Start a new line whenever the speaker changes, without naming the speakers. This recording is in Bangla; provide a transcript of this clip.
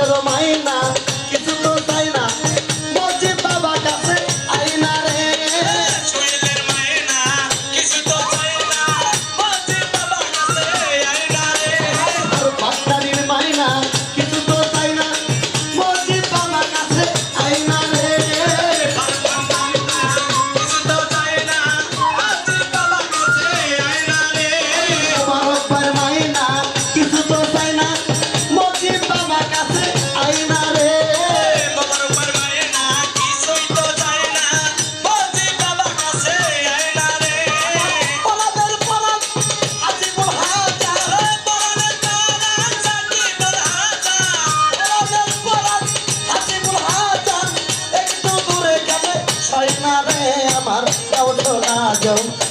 শৈলের মাইনা কিছু তো চাই না মজিদ বাবা কাছে আইনা রে
শৈলের মাইনা কিছু তো চাই না মজিদ বাবা কাছে আইনা রে
আর বাক্তারির মাইনা কিছু তো চাই না মজিদ বাবা কাছে আইনা রে
কিছু তো চাই না মজিদ বাবা কাছে আইনা রে
মোবারকবার মাইনা কিছু তো চাই না মজিদ বাবা কাছে আইনা রে
মোবারকবার মাইনা কিছুই তো চাই না মজিদ বাবা কাছে আইনা রে
পরাদের পরাদ আজিবুল হাজার
পরানের পরান সাকিবুল হাসান
পরাদের পরাদ আজিবুল হাজার একটু দূরে গেলে সয় না রে আমার গাও শোনা যাও